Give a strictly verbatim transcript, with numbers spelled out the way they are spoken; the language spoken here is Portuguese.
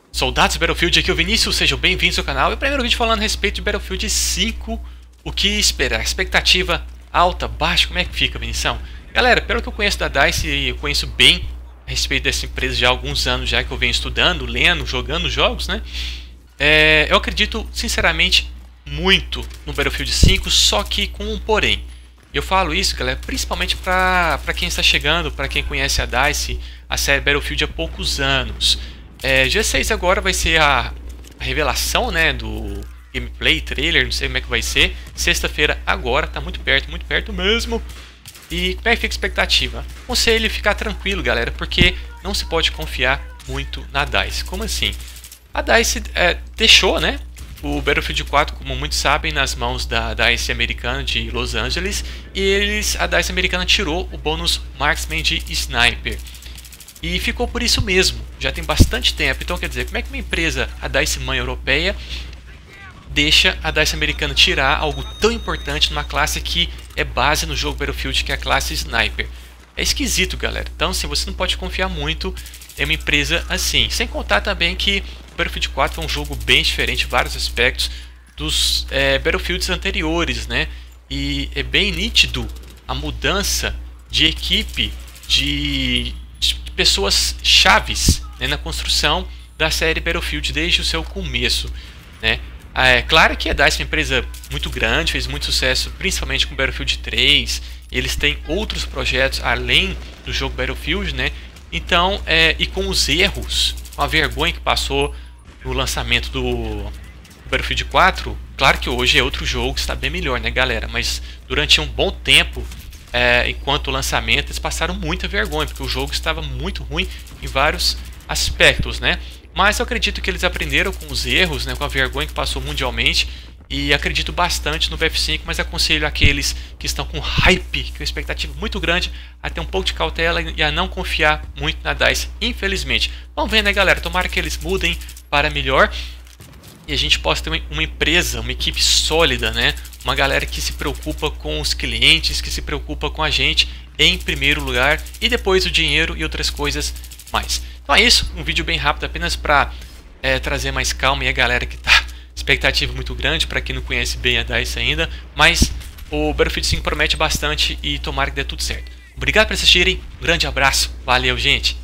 Soldados do Battlefield, aqui é o Vinícius, sejam bem-vindos ao canal. E o primeiro vídeo falando a respeito de Battlefield cinco, o que esperar? Expectativa alta, baixa, como é que fica, Vinição? Galera, pelo que eu conheço da DICE, eu conheço bem a respeito dessa empresa já há alguns anos já que eu venho estudando, lendo, jogando jogos, né? É, eu acredito, sinceramente, muito no Battlefield cinco, só que com um porém. Eu falo isso, galera, principalmente para quem está chegando, para quem conhece a DICE, a série Battlefield há poucos anos. É, dia seis agora vai ser a, a revelação, né, do gameplay, trailer, não sei como é que vai ser. Sexta-feira agora, tá muito perto, muito perto mesmo. E como é que fica a expectativa? Conselho ficar tranquilo, galera, porque não se pode confiar muito na DICE. Como assim? A DICE é, deixou, né, o Battlefield quatro, como muitos sabem, nas mãos da DICE americana de Los Angeles. E eles, a DICE americana tirou o bônus Marksman de Sniper. E ficou por isso mesmo, já tem bastante tempo. Então quer dizer, como é que uma empresa, a DICE mãe europeia, deixa a DICE americana tirar algo tão importante numa classe que é base no jogo Battlefield, que é a classe Sniper? É esquisito, galera. Então assim, você não pode confiar muito em uma empresa assim. Sem contar também que o Battlefield quatro é um jogo bem diferente em vários aspectos dos é, Battlefields anteriores, né? E é bem nítido a mudança de equipe, de... de pessoas chaves, né, na construção da série Battlefield desde o seu começo, né? É claro que a DICE é uma empresa muito grande, fez muito sucesso, principalmente com Battlefield três. Eles têm outros projetos além do jogo Battlefield, né? Então, é, e com os erros, com a vergonha que passou no lançamento do Battlefield quatro, claro que hoje é outro jogo, está bem melhor, né, galera? Mas durante um bom tempo, É, enquanto o lançamento, eles passaram muita vergonha, porque o jogo estava muito ruim em vários aspectos, né? Mas eu acredito que eles aprenderam com os erros, né, com a vergonha que passou mundialmente, e acredito bastante no B F cinco, mas aconselho aqueles que estão com hype, com expectativa muito grande, a ter um pouco de cautela e a não confiar muito na DICE, infelizmente. Vamos ver, né, galera? Tomara que eles mudem para melhor e a gente possa ter uma empresa, uma equipe sólida, né? Uma galera que se preocupa com os clientes, que se preocupa com a gente em primeiro lugar, e depois o dinheiro e outras coisas mais. Então é isso, um vídeo bem rápido apenas para é, trazer mais calma e a galera que tá expectativa muito grande, para quem não conhece bem a DICE ainda, mas o Battlefield cinco promete bastante e tomara que dê tudo certo. Obrigado por assistirem, um grande abraço, valeu, gente!